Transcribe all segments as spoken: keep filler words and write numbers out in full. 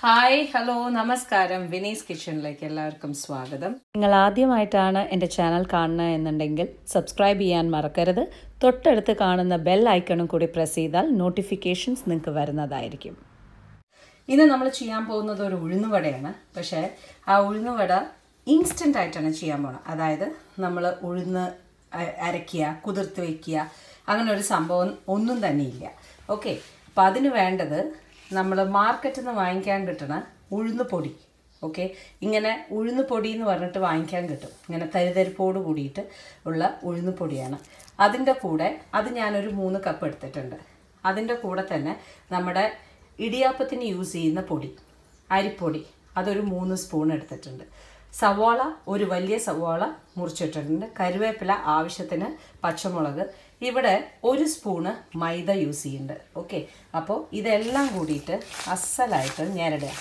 Hi hello നമസ്കാരം വിനീസ് കിച്ചണിലേക്ക് എല്ലാവർക്കും സ്വാഗതം. നിങ്ങൾ ആദ്യമായിട്ടാണ് എൻ്റെ ചാനൽ കാണുന്നത് എന്നുണ്ടെങ്കിൽ സബ്സ്ക്രൈബ് ചെയ്യാൻ മറക്കരുത്. തൊട്ടടുത്ത് കാണുന്ന ബെൽ ഐക്കണും കൂടി പ്രസ് ചെയ്താൽ നോട്ടിഫിക്കേഷൻസ് നിങ്ങൾക്ക് വരുന്നതായിരിക്കും. ഇന്ന് നമ്മൾ ചെയ്യാൻ പോകുന്നത് ഒരു ഉഴുന്നുവടയാണ്. പക്ഷേ ആ ഉഴുന്നുവട ഇൻസ്റ്റൻ്റ് ആയിട്ടാണ് ചെയ്യാൻ പോകുന്നത്. അതായത് നമ്മൾ ഉഴുന്ന് അരയ്ക്കുക, കുതിർത്ത് വയ്ക്കുക, അങ്ങനെ ഒരു സംഭവം ഒന്നും തന്നെ ഇല്ല. ഓക്കെ, അപ്പോൾ അതിന് വേണ്ടത് നമ്മൾ മാർക്കറ്റിൽ നിന്ന് വാങ്ങിക്കാൻ കിട്ടുന്ന ഉഴുന്ന് പൊടി. ഓക്കെ, ഇങ്ങനെ ഉഴുന്ന് പൊടി എന്ന് പറഞ്ഞിട്ട് വാങ്ങിക്കാൻ കിട്ടും. ഇങ്ങനെ തരിതരിപ്പോട് കൂടിയിട്ട് ഉള്ള ഉഴുന്ന് പൊടിയാണ്. അതിൻ്റെ കൂടെ അത് ഞാനൊരു മൂന്ന് കപ്പ് എടുത്തിട്ടുണ്ട്. അതിൻ്റെ കൂടെ തന്നെ നമ്മുടെ ഇടിയാപ്പത്തിന് യൂസ് ചെയ്യുന്ന പൊടി, അരിപ്പൊടി, അതൊരു മൂന്ന് സ്പൂൺ എടുത്തിട്ടുണ്ട്. സവാള ഒരു വലിയ സവാള മുറിച്ചിട്ടിട്ടുണ്ട്. കരുവേപ്പില ആവശ്യത്തിന്, പച്ചമുളക്, ഇവിടെ ഒരു സ്പൂണ് മൈദ യൂസ് ചെയ്യുന്നുണ്ട്. ഓക്കെ, അപ്പോൾ ഇതെല്ലാം കൂടിയിട്ട് അസലായിട്ട് ഞെരടുക.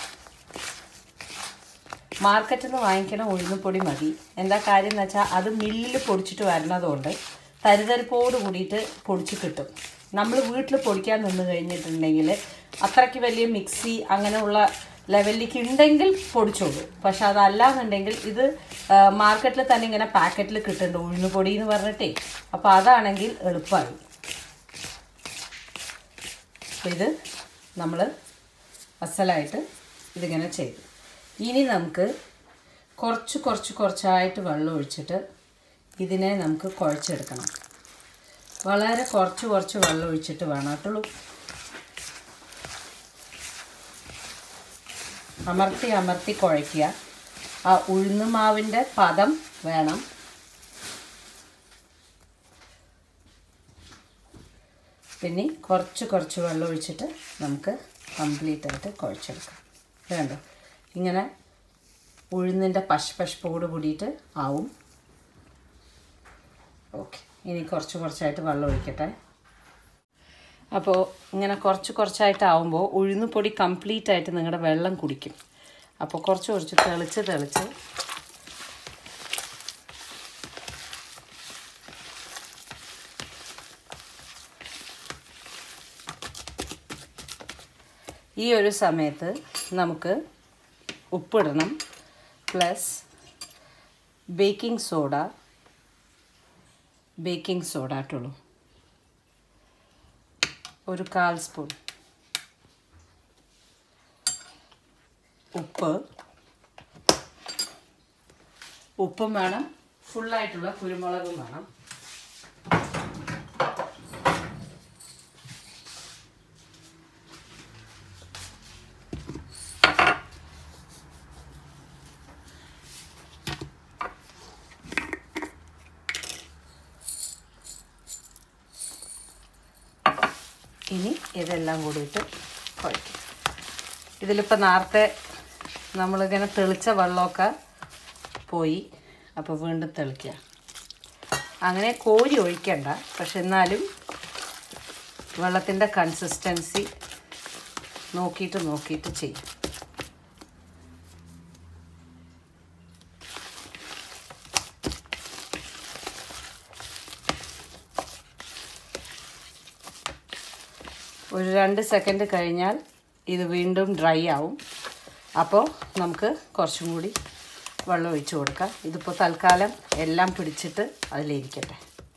മാർക്കറ്റിൽ നിന്ന് വാങ്ങിക്കണ ഉഴുന്നുപൊടി മതി. എന്താ കാര്യം എന്ന് വെച്ചാൽ അത് മില്ലിൽ പൊടിച്ചിട്ട് വരുന്നതുകൊണ്ട് തരിതരിപ്പോട് കൂടിയിട്ട് പൊടിച്ച് കിട്ടും. നമ്മൾ വീട്ടിൽ പൊടിക്കാൻ നിന്ന് കഴിഞ്ഞിട്ടുണ്ടെങ്കിൽ അത്രയ്ക്ക് വലിയ മിക്സി അങ്ങനെയുള്ള ലെവലിലേക്ക് ഉണ്ടെങ്കിൽ പൊടിച്ചോളൂ. പക്ഷെ അതല്ലാന്നുണ്ടെങ്കിൽ ഇത് മാർക്കറ്റിൽ തന്നെ ഇങ്ങനെ പാക്കറ്റിൽ കിട്ടുന്നുണ്ട് ഉഴുന്നുപൊടി എന്ന് പറഞ്ഞിട്ടേ. അപ്പോൾ അതാണെങ്കിൽ എളുപ്പമായി. ഇത് നമ്മൾ അസലായിട്ട് ഇതിങ്ങനെ ചെയ്തു. ഇനി നമുക്ക് കുറച്ച് കുറച്ച് കുറച്ചായിട്ട് വെള്ളം ഒഴിച്ചിട്ട് ഇതിനെ നമുക്ക് കുഴച്ചെടുക്കണം. വളരെ കുറച്ച് കുറച്ച് വെള്ളം ഒഴിച്ചിട്ട് വേണം കേട്ടുള്ളൂ. അമർത്തി അമർത്തി കുഴയ്ക്കുക. ആ ഉഴുന്ന് മാവിൻ്റെ പദം വേണം. പിന്നെ കുറച്ച് കുറച്ച് വെള്ളം ഒഴിച്ചിട്ട് നമുക്ക് കംപ്ലീറ്റ് ആയിട്ട് കുഴച്ചെടുക്കാം. വേണ്ടോ, ഇങ്ങനെ ഉഴുന്നിൻ്റെ പശപശപ്പോട് കൂടിയിട്ട് ആവും. ഓക്കെ, ഇനി കുറച്ച് കുറച്ചായിട്ട് വെള്ളം ഒഴിക്കട്ടെ. അപ്പോൾ ഇങ്ങനെ കുറച്ച് കുറച്ചായിട്ടാവുമ്പോൾ ഉഴുന്ന് പൊടി കംപ്ലീറ്റ് ആയിട്ട് നിങ്ങളുടെ വെള്ളം കുടിക്കും. അപ്പോൾ കുറച്ച് കുറച്ച് തെളിച്ച് തെളിച്ച് ഈ ഒരു സമയത്ത് നമുക്ക് ഉപ്പിടണം. Plus baking soda baking soda ഇട്ടുള്ളൂ ഒരു കാൽ സ്പൂൺ. ഉപ്പ് ഉപ്പും വേണം. ഫുള്ളായിട്ടുള്ള കുരുമുളകും വേണം. ഇനി ഇതെല്ലാം കൂടിയിട്ട് കുഴയ്ക്കും. ഇതിലിപ്പോൾ നേരത്തെ നമ്മളിങ്ങനെ തെളിച്ച വെള്ളമൊക്കെ പോയി. അപ്പോൾ വീണ്ടും തെളിക്കുക. അങ്ങനെ കോരി ഒഴിക്കണ്ട, പക്ഷെ എന്നാലും വെള്ളത്തിൻ്റെ കൺസിസ്റ്റൻസി നോക്കിയിട്ട് നോക്കിയിട്ട് ചെയ്യും. ഒരു രണ്ട് സെക്കൻഡ് കഴിഞ്ഞാൽ ഇത് വീണ്ടും ഡ്രൈ ആവും. അപ്പോൾ നമുക്ക് കുറച്ചും കൂടി വെള്ളം ഒഴിച്ച് കൊടുക്കാം. ഇതിപ്പോൾ തൽക്കാലം എല്ലാം പിടിച്ചിട്ട് അതിലിരിക്കട്ടെ.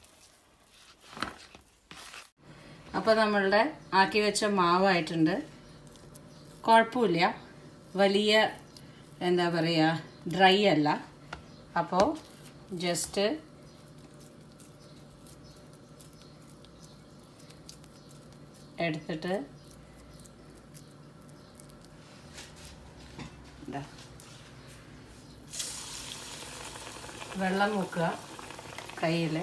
അപ്പോൾ നമ്മളുടെ ആക്കി വെച്ച മാവായിട്ടുണ്ട്. കുഴപ്പമില്ല, വലിയ എന്താ പറയുക, ഡ്രൈ അല്ല. അപ്പോൾ ജസ്റ്റ് എടുത്തിട്ട് വെള്ളം മുക്കുക കയ്യിൽ.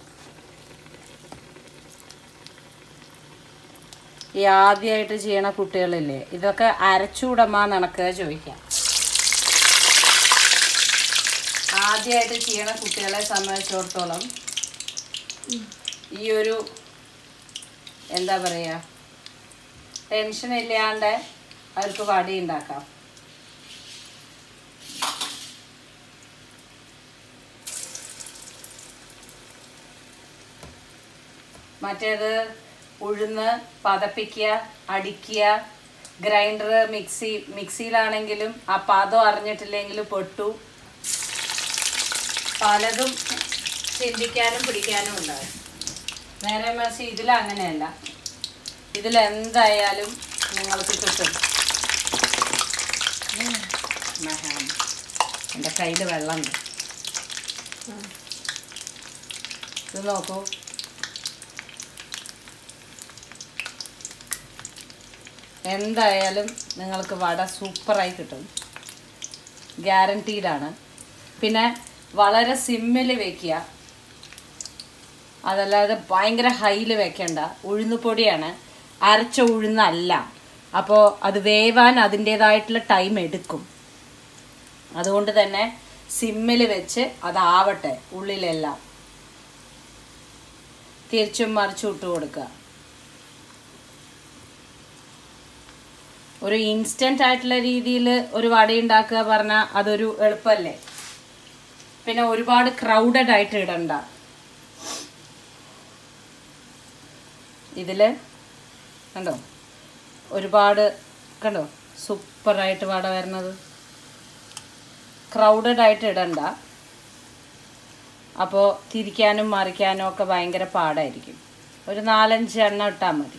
ഈ ആദ്യമായിട്ട് ചെയ്യണ കുട്ടികളില്ലേ, ഇതൊക്കെ അരച്ചുകൂടമാ നടക്കുക ചോദിക്കാം. ആദ്യമായിട്ട് ചെയ്യണ കുട്ടികളെ സംബന്ധിച്ചിടത്തോളം ഈ ഒരു എന്താ പറയുക, ടെൻഷൻ ഇല്ലാണ്ട് അവർക്ക് വടി ഉണ്ടാക്കാം. മറ്റേത് ഉഴുന്ന് പതപ്പിക്കുക, അടിക്കുക, ഗ്രൈൻഡർ മിക്സി മിക്സിയിലാണെങ്കിലും ആ പാദം അറിഞ്ഞിട്ടില്ലെങ്കിലും പൊട്ടു. പലതും ചിന്തിക്കാനും പിടിക്കാനും ഉണ്ടാകും. നേരെ മറിച്ച് ഇതിലങ്ങനെയല്ല. ഇതിലെന്തായാലും നിങ്ങൾക്ക് കിട്ടും. എൻ്റെ കയ്യിൽ വെള്ളമുണ്ട്. ഇത് നോക്കൂ. എന്തായാലും നിങ്ങൾക്ക് വട സൂപ്പറായി കിട്ടും, ഗ്യാരണ്ടീഡാണ്. പിന്നെ വളരെ സിമ്മിൽ വെക്കുക, അതല്ലാതെ ഭയങ്കര ഹൈയിൽ വെക്കണ്ട. ഉഴുന്നുപൊടിയാണ്, അരച്ച ഉഴുന്നല്ല. അപ്പോൾ അത് വേവാൻ അതിൻ്റേതായിട്ടുള്ള ടൈം എടുക്കും. അതുകൊണ്ട് തന്നെ സിമ്മിൽ വെച്ച് അതാവട്ടെ. ഉള്ളിലെല്ലാം തിരിച്ചും മറിച്ചും ഇട്ട് കൊടുക്കുക. ഒരു ഇൻസ്റ്റന്റ് ആയിട്ടുള്ള രീതിയിൽ ഒരു വട ഉണ്ടാക്കുക പറഞ്ഞാൽ അതൊരു എളുപ്പമല്ലേ. പിന്നെ ഒരുപാട് ക്രൗഡഡ് ആയിട്ട് ഇടണ്ട. ഇതിൽ കണ്ടോ ഒരുപാട് കണ്ടോ സൂപ്പറായിട്ട് വട വരുന്നത്. ക്രൗഡഡ് ആയിട്ട് ഇടണ്ട. അപ്പോൾ തിരിക്കാനും മറിക്കാനും ഒക്കെ ഭയങ്കര പാടായിരിക്കും. ഒരു നാലഞ്ച് എണ്ണം ഇട്ടാൽ മതി.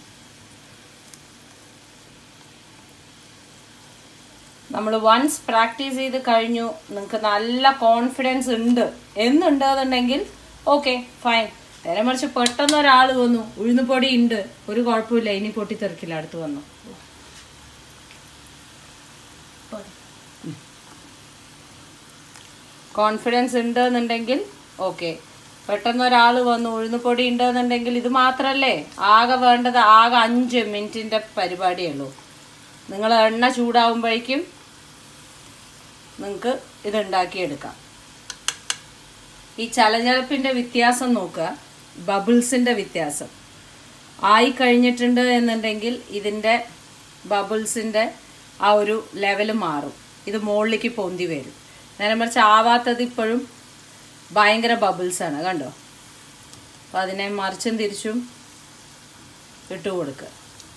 നമ്മൾ വൺസ് പ്രാക്ടീസ് ചെയ്ത് കഴിഞ്ഞു, നിങ്ങൾക്ക് നല്ല കോൺഫിഡൻസ് ഉണ്ട് എന്നുണ്ടെന്നുണ്ടെങ്കിൽ ഓക്കെ ഫൈൻ. നേരെ മറിച്ച് പെട്ടെന്ന് ഒരാൾ വന്നു, ഉഴുന്നുപൊടി ഉണ്ട്, ഒരു കുഴപ്പമില്ല, ഇനി പൊട്ടിത്തെറിക്കില്ല, അടുത്ത് വന്നു. കോൺഫിഡൻസ് ഉണ്ട് എന്നുണ്ടെങ്കിൽ ഓക്കെ. പെട്ടെന്ന് ഒരാൾ വന്നു, ഉഴുന്നുപൊടി ഉണ്ടെന്നുണ്ടെങ്കിൽ ഇത് മാത്രമല്ലേ ആകെ വേണ്ടത്. ആകെ അഞ്ച് മിനിറ്റിൻ്റെ പരിപാടിയേ ഉള്ളൂ. നിങ്ങൾ എണ്ണ ചൂടാവുമ്പോഴേക്കും നിങ്ങൾക്ക് ഇതുണ്ടാക്കിയെടുക്കാം. ഈ ചലചലപ്പിൻ്റെ വ്യത്യാസം നോക്കുക, ബബിൾസിൻ്റെ വ്യത്യാസം. ആയി കഴിഞ്ഞിട്ടുണ്ട് എന്നുണ്ടെങ്കിൽ ഇതിൻ്റെ ബബിൾസിൻ്റെ ആ ഒരു ലെവൽ മാറും. ഇത് മുകളിലേക്ക് പൊന്തി വരും. നേരെ മറിച്ച് ആവാത്തത് ഇപ്പോഴും ഭയങ്കര ബബിൾസാണ്, കണ്ടോ. അപ്പോൾ അതിനെ മറിച്ചും തിരിച്ചും ഇട്ട് കൊടുക്കുക.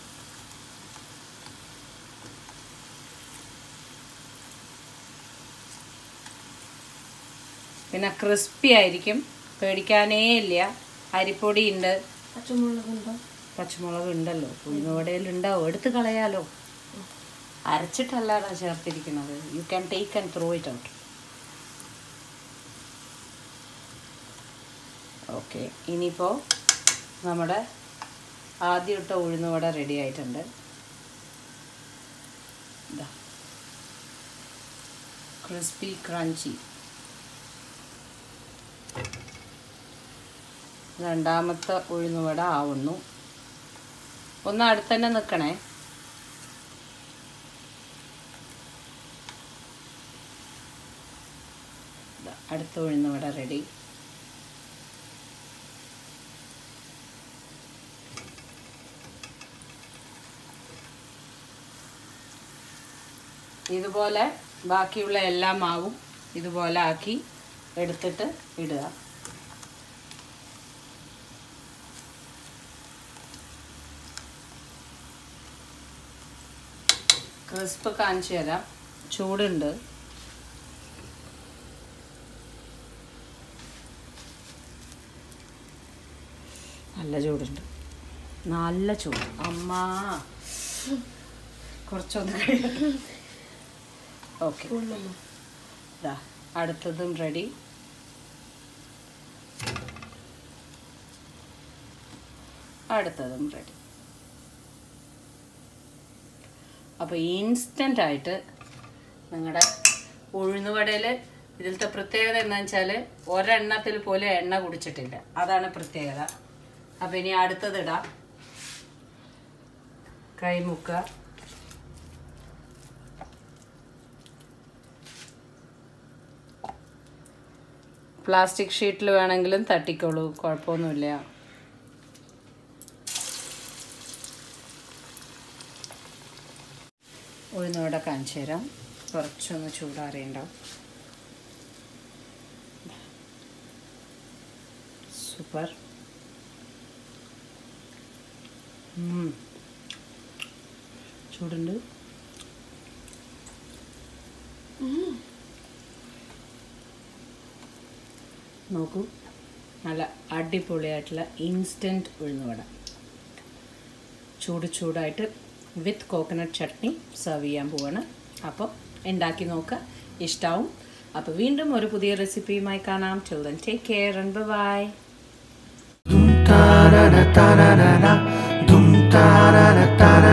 പിന്നെ ക്രിസ്പി ആയിരിക്കും, പേടിക്കാനേ ഇല്ല. അരിപ്പൊടി ഉണ്ട്, പച്ചമുളകുണ്ടോ? പച്ചമുളക് ഉണ്ടല്ലോ, ഉഴുന്നുവടയിൽ ഉണ്ടാവും, എടുത്ത് കളയാലോ. അരച്ചിട്ടല്ലാതെ ചേർത്തിരിക്കുന്നത്. You can take and throw it out. Okay, ഇനിയിപ്പോൾ നമ്മുടെ ആദ്യം ഇട്ട ഉഴുന്നുവട റെഡി ആയിട്ടുണ്ട്. ഇതാ ക്രിസ്പി ക്രഞ്ചി. രണ്ടാമത്തെ ഉഴുന്നുവട ആവുന്നു. ഒന്ന് അടുത്ത് തന്നെ നിൽക്കണേ. അടുത്ത ഉഴുന്നുവട റെഡി. ഇതുപോലെ ബാക്കിയുള്ള എല്ലാ മാവും ഇതുപോലെ ആക്കി എടുത്തിട്ട് ഇടുക. ക്രിസ്പ് കാണിച്ചു തരാം. ചൂടുണ്ട്. നല്ല ചൂടുണ്ട്, നല്ല ചൂട്. അമ്മ കുറച്ചൊന്ന് കഴിയും. ഓക്കെ, ഇതാ അടുത്തതും റെഡി. അടുത്തതും റെഡി. അപ്പോൾ ഇൻസ്റ്റൻ്റ് ആയിട്ട് നിങ്ങളുടെ ഉഴുന്നുവടയിൽ ഇതിലത്തെ പ്രത്യേകത എന്താണെന്ന് വെച്ചാൽ ഒരെണ്ണത്തിൽ പോലും എണ്ണ കുടിച്ചിട്ടില്ല. അതാണ് പ്രത്യേകത. അപ്പോൾ ഇനി അടുത്തതിടാം. കൈമുക്ക. പ്ലാസ്റ്റിക് ഷീറ്റിൽ വേണമെങ്കിലും തട്ടിക്കോളൂ, കുഴപ്പമൊന്നുമില്ല. ഉഴുന്നുവട കാണിച്ചു തരാം. കുറച്ചൊന്ന് ചൂടാറിയുണ്ടാവും. സൂപ്പർ. ചൂടുണ്ട്. നോക്കൂ, നല്ല അടിപൊളിയായിട്ടുള്ള ഇൻസ്റ്റൻറ്റ് ഉഴുന്നുവട ചൂട് ചൂടായിട്ട് വിത്ത് കോക്കനട്ട് ചട്നി സെർവ് ചെയ്യാൻ പോവാണ്. അപ്പോൾ ഉണ്ടാക്കി നോക്കുക, ഇഷ്ടമാവും. അപ്പോൾ വീണ്ടും ഒരു പുതിയ റെസിപ്പിയുമായി കാണാം. Till then take care and bye.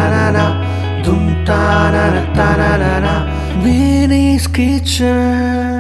Winnie's Kitchen.